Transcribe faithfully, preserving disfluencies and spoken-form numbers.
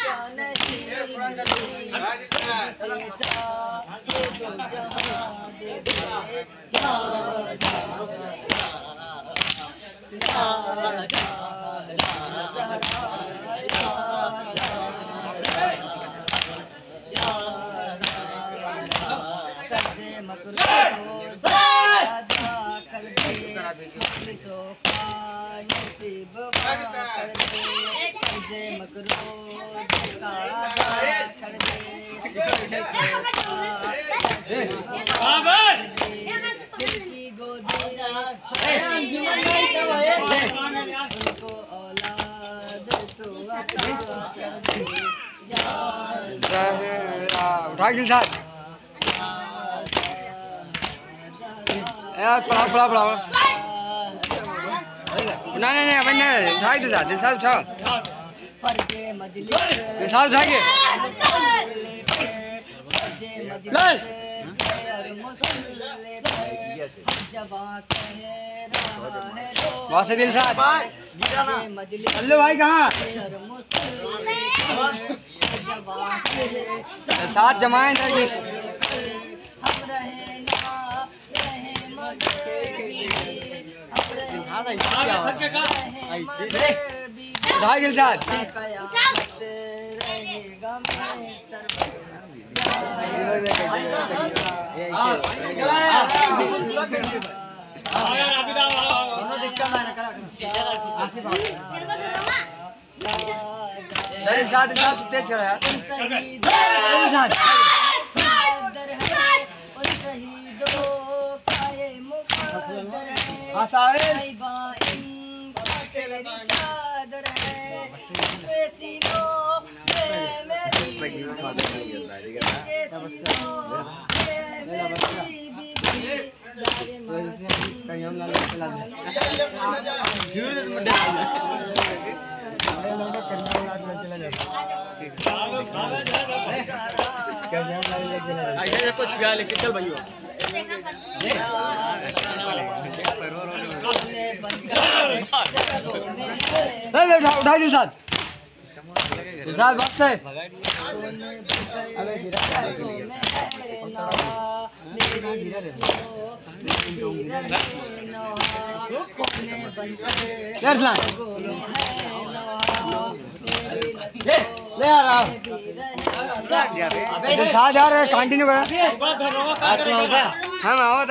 उठा दिल साथ यार पढ़ा पढ़ा पढ़ा नहीं नहीं नहीं नहीं उठा दिल साथ दिल साथ उठा दिल साथ उठा के वहाँ से दिल साथ अल्लू भाई कहाँ साथ जमाएं ताकि उठा दिल साथ नहीं साथ साथ तेज कर यार साथ हाँ साहिल कुछ लेके चल भाई उठा उठा दिल साथ दिल साथ बस से ले ले यार दिल साथ यार कंटिन्यू करा हम आओ।